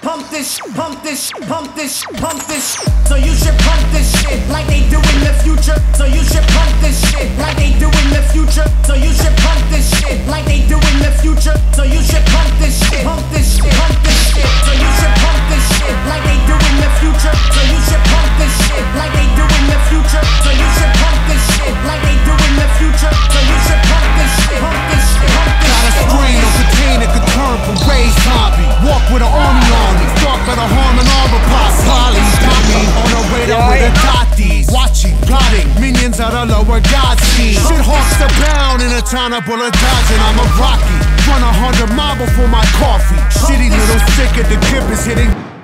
pump this, pump this, pump this, pump this. So you should pump this shit like they do in the future. So you should pump this shit like they do in the future. So you should pump this shit like they do in the future. So you should pump this shit, pump this shit, pump this shit. So you should pump this shit like they do in the future. So you should pump this shit like they do in the future. So you should pump this shit like they do in the future. So you should pump this shit, pump this shit, pump this shit. Got a strain of container could turn from raised hobby. Walk with an army on me. Start better harm and armor posse. Polly's got me on a radar with a Dotties. Watching, plotting, minions out of lower God's scheme. Shit hawks the pound in a town of bullet dodging. I'm a Rocky. Run 100 miles before my coffee. Shitty little sick at the grip is hitting.